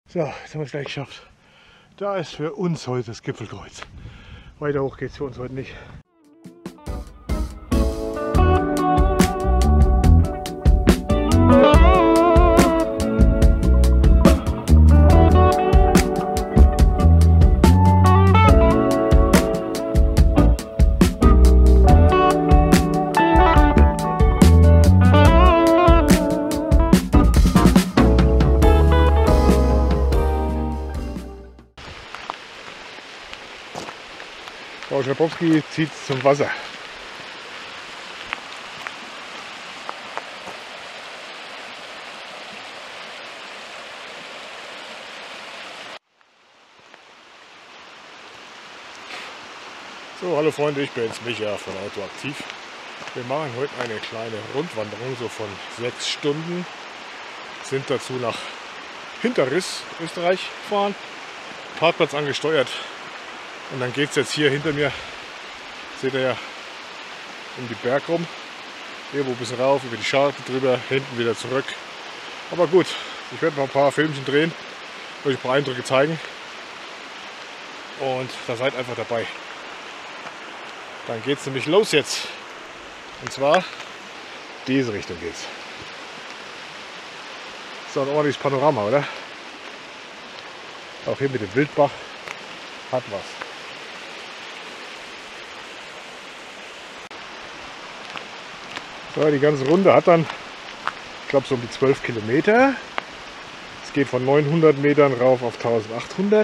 So, jetzt haben wir es gleich geschafft. Da ist für uns heute das Gipfelkreuz. Weiter hoch geht es für uns heute nicht. Frau Schrapowski zieht zum Wasser. So, hallo Freunde, ich bin's, Micha von Autoaktiv. Wir machen heute eine kleine Rundwanderung, so von 6 Stunden. Sind dazu nach Hinterriss, Österreich, gefahren. Parkplatz angesteuert. Und dann geht es jetzt hier hinter mir, seht ihr ja, um die Berg rum. Irgendwo ein bisschen rauf, über die Scharte drüber, hinten wieder zurück. Aber gut, ich werde noch ein paar Filmchen drehen, euch ein paar Eindrücke zeigen. Und da seid einfach dabei. Dann geht es nämlich los jetzt. Und zwar, diese Richtung geht's. So ein ordentliches Panorama, oder? Auch hier mit dem Wildbach hat was. So, die ganze Runde hat dann, ich glaube, so um die 12 Kilometer. Es geht von 900 Metern rauf auf 1800.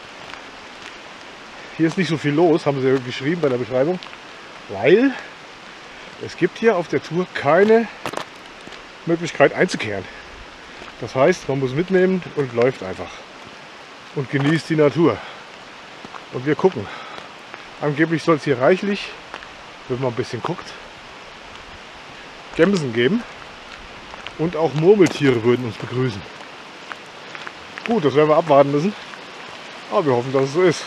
Hier ist nicht so viel los, haben sie geschrieben bei der Beschreibung, weil es gibt hier auf der Tour keine Möglichkeit einzukehren. Das heißt, man muss mitnehmen und läuft einfach und genießt die Natur. Und wir gucken. Angeblich soll es hier reichlich, wenn man ein bisschen guckt, Gämsen geben und auch Murmeltiere würden uns begrüßen. Gut, das werden wir abwarten müssen, aber wir hoffen, dass es so ist.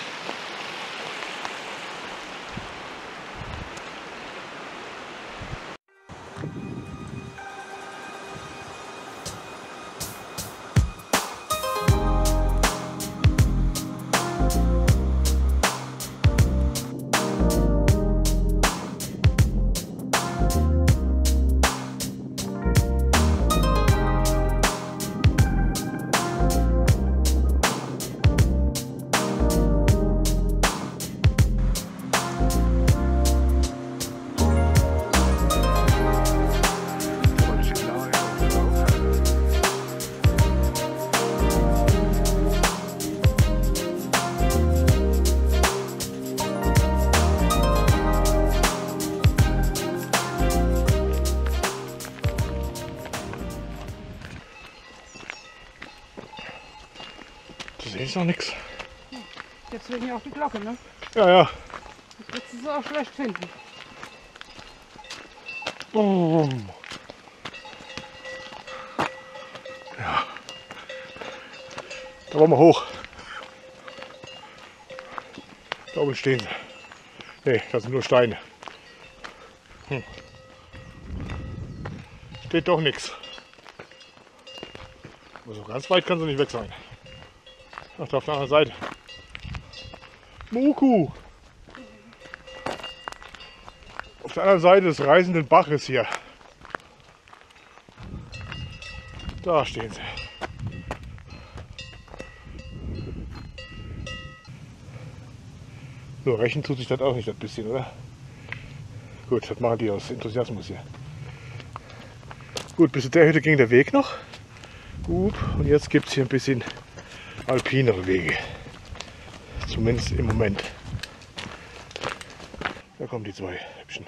Ist noch nichts. Jetzt wegen ja auch die Glocke, ne? Ja, ja. Das wird sie auch schlecht finden. Oh. Ja. Da wollen wir hoch. Da oben stehen sie. Ne, das sind nur Steine. Steht doch nichts. Aber so ganz weit kann sie nicht weg sein. Ach, da auf der anderen Seite. Muku! Auf der anderen Seite des reißenden Baches hier. Da stehen sie. Nur rächen tut sich das auch nicht ein bisschen, oder? Gut, das machen die aus Enthusiasmus hier. Gut, bis zu der Hütte ging der Weg noch. Gut, und jetzt gibt es hier ein bisschen alpinere Wege. Zumindest im Moment. Da kommen die zwei hübschen.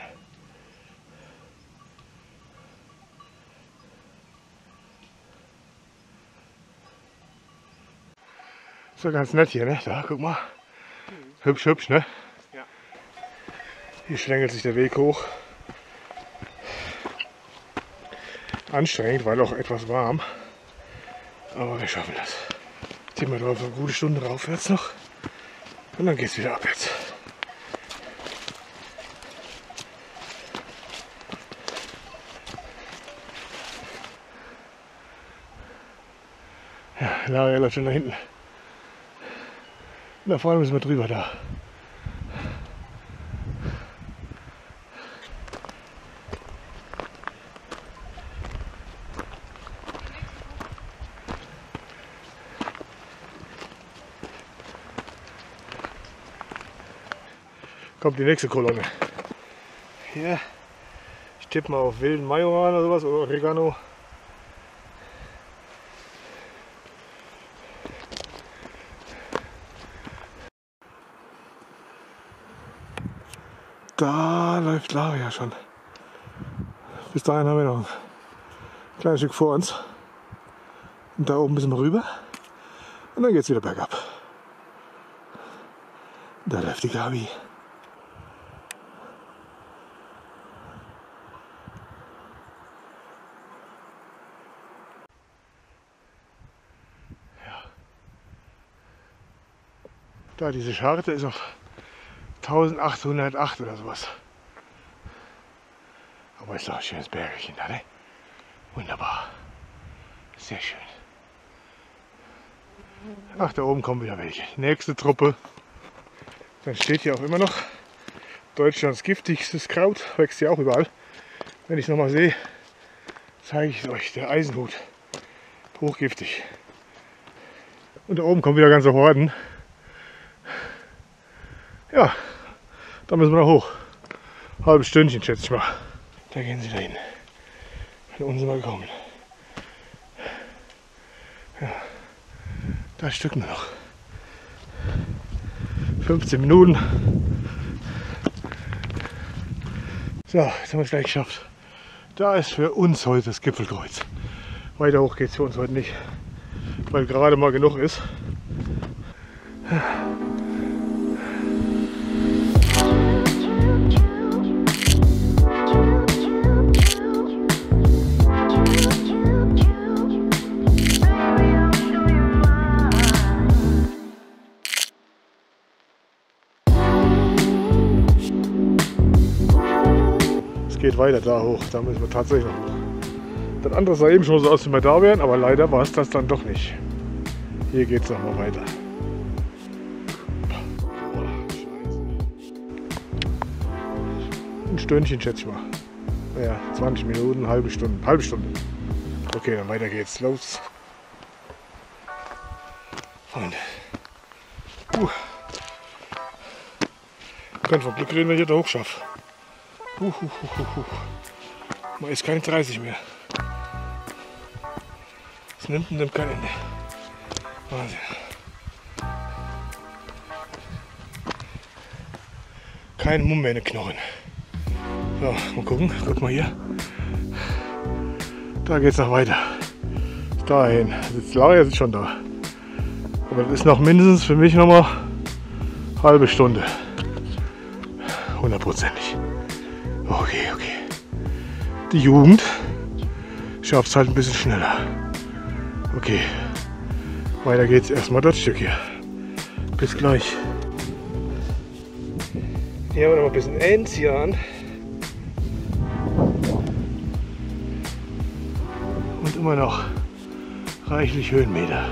So ganz nett hier, ne? Da, guck mal. Hübsch, hübsch, ne? Ja. Hier schlängelt sich der Weg hoch. Anstrengend, weil auch etwas warm. Aber wir schaffen das. Ziehen wir drauf eine gute Stunde raufwärts noch. Und dann geht es wieder abwärts. Ja, Laria läuft schon da hinten. Und da vorne müssen wir drüber da. Kommt die nächste Kolonne. Hier. Ich tippe mal auf wilden Majoran oder sowas oder Oregano. Da läuft Laria schon. Bis dahin haben wir noch ein kleines Stück vor uns. Und da oben müssen wir rüber. Und dann geht es wieder bergab. Da läuft die Gabi. Da diese Scharte ist auf 1808 oder sowas. Aber ist doch ein schönes Bergchen da, ne? Wunderbar. Sehr schön. Ach, da oben kommen wieder welche. Nächste Truppe. Dann steht hier auch immer noch Deutschlands giftigstes Kraut. Wächst ja auch überall. Wenn ich es nochmal sehe, zeige ich es euch. Der Eisenhut. Hochgiftig. Und da oben kommen wieder ganze Horden. Ja, da müssen wir noch hoch. Halbes Stündchen, schätze ich mal. Da gehen sie dahin. Von uns sind wir gekommen. Ja, da stücken wir noch. 15 Minuten. So, jetzt haben wir es gleich geschafft. Da ist für uns heute das Gipfelkreuz. Weiter hoch geht es für uns heute nicht, weil gerade mal genug ist. Geht weiter da hoch, da müssen wir tatsächlich noch hoch. Das andere sah eben schon so aus, wie wir da wären, aber leider war es das dann doch nicht. Hier geht es nochmal weiter. Ein Stündchen schätze ich mal. Naja, 20 Minuten, halbe Stunde. Okay, dann weiter geht's. Los. Freunde. Ich kann vom Glück reden, wenn ich da hoch schaffe. Man ist keine 30 mehr. Es nimmt und nimmt kein Ende. Wahnsinn. Kein Mumm mehr in den Knochen. So, mal gucken. Guck mal hier. Da geht es noch weiter. Bis dahin. Jetzt Laria ist schon da. Aber das ist noch mindestens für mich noch mal halbe Stunde. 100%ig. Okay. Die Jugend schafft es halt ein bisschen schneller. Okay, weiter geht's erstmal das Stück hier. Bis gleich. Hier haben wir noch ein bisschen Enzian. Und immer noch reichlich Höhenmeter.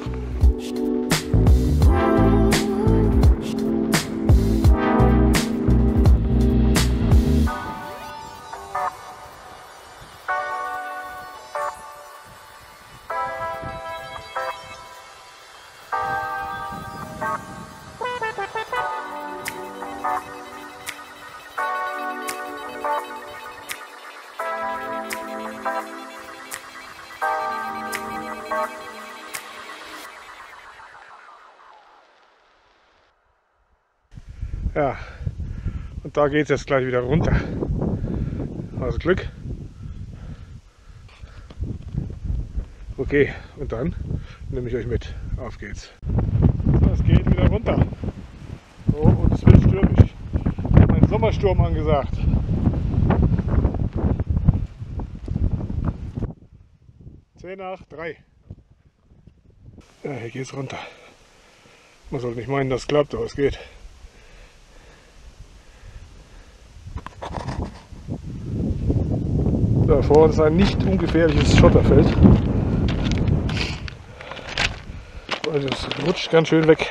Ja, und da geht es jetzt gleich wieder runter. Also Glück. Okay, und dann nehme ich euch mit. Auf geht's. So, es geht wieder runter. Oh, und es wird stürmisch. Ein Sommersturm angesagt. Zehn nach 3. Ja, hier geht's runter. Man sollte nicht meinen, das klappt, aber es geht. Da vor uns ein nicht ungefährliches Schotterfeld. weil das rutscht ganz schön weg.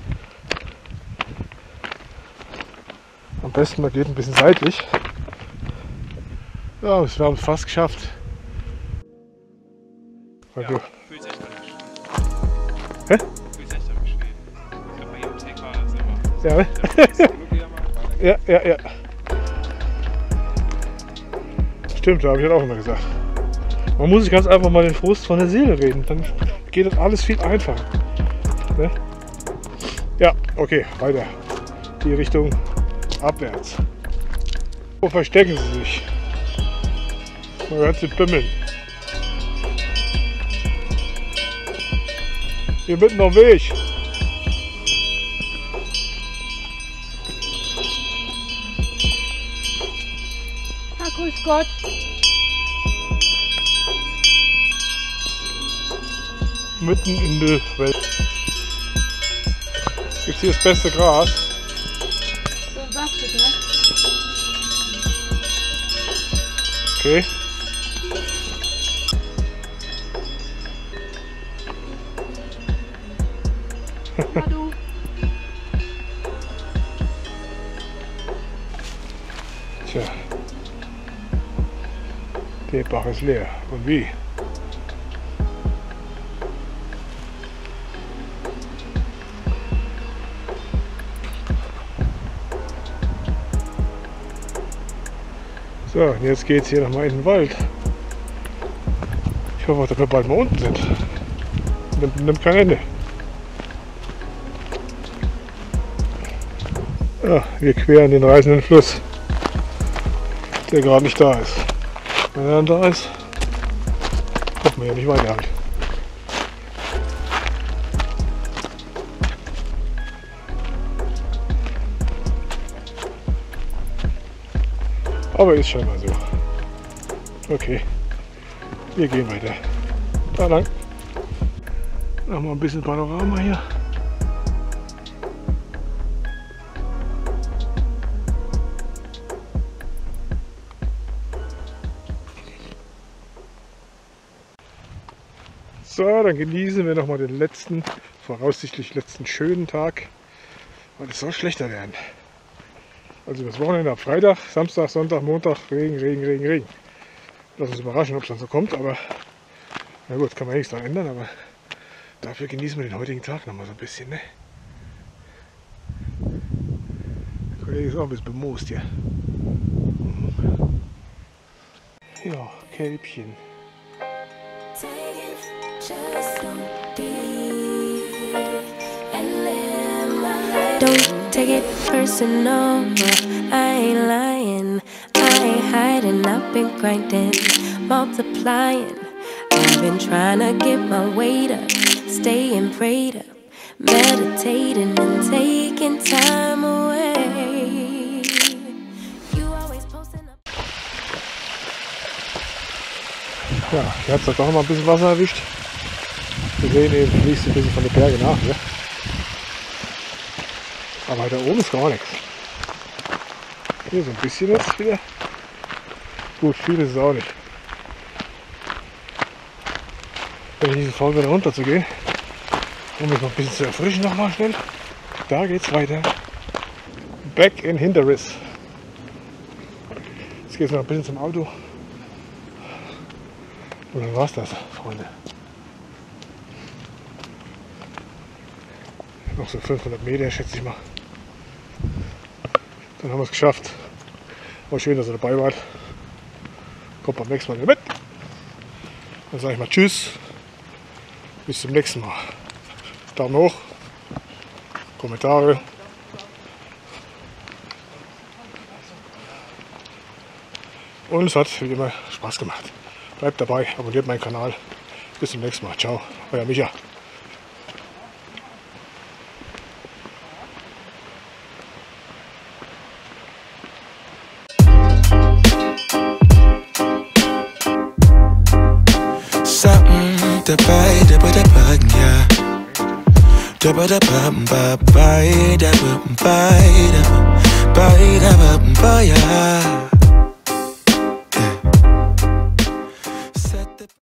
Am besten man geht ein bisschen seitlich. Ja, wir haben es fast geschafft. Ja, fühlt sich echt damit schwer. Hä? Fühlt sich echt damit schwer. Ich glaube, bei jedem Take war das immer. Ja. Ja. Stimmt, da habe ich halt auch immer gesagt. Man muss sich ganz einfach mal den Frust von der Seele reden. Dann geht das alles viel einfacher. Ne? Ja, okay, weiter. Die Richtung abwärts. Wo verstecken sie sich? Man hört sie bimmeln. Hier mitten am Weg. Ah, grüß Gott. Mitten in der Welt. Gibt's hier das beste Gras? So saftig, ne? Okay. Na du. Tja. Der Bach ist leer. Und wie? So, und jetzt geht's hier nochmal in den Wald. Ich hoffe, dass wir bald mal unten sind. Nimmt kein Ende. Ja, wir queren den reißenden Fluss, der gerade nicht da ist. Wenn er dann da ist, kommt man ja nicht weiter halt. Aber ist scheinbar so. Okay, wir gehen weiter. Da lang. Nochmal ein bisschen Panorama hier. So, dann genießen wir nochmal den letzten, voraussichtlich letzten schönen Tag, weil es soll schlechter werden. Also das Wochenende ab Freitag, Samstag, Sonntag, Montag, Regen. Lass uns überraschen, ob es dann so kommt, aber na gut, kann man nichts daran ändern, aber dafür genießen wir den heutigen Tag nochmal so ein bisschen, ne? Der Kollege ist auch ein bisschen bemoost hier. Ja, Kälbchen. Don't take it personal, I ain't lying, I ain't hiding, I've been grinding, multiplying. I've been trying to get my weight up, staying prayed up, meditating and taking time away. You always posting up. Ja, hier hat es doch noch mal ein bisschen Wasser erwischt. Wir sehen eben, fließt ein bisschen von den Bergen nach. Ne? Aber da oben ist gar nichts. Hier so ein bisschen jetzt wieder. Gut, viel ist es auch nicht. Wenn ich diese Folge wieder runter zu gehen, um mich noch ein bisschen zu erfrischen nochmal schnell. Da geht's weiter. Back in Hinterriss. Jetzt geht es noch ein bisschen zum Auto. Und dann war's das, Freunde. Noch so 500 Meter, schätze ich mal. Dann haben wir es geschafft. War schön, dass ihr dabei wart. Kommt beim nächsten Mal wieder mit. Dann sage ich mal Tschüss. Bis zum nächsten Mal. Daumen hoch. Kommentare. Und es hat wie immer Spaß gemacht. Bleibt dabei, abonniert meinen Kanal. Bis zum nächsten Mal. Ciao, euer Micha. Dabei, ja. Dabei, ja.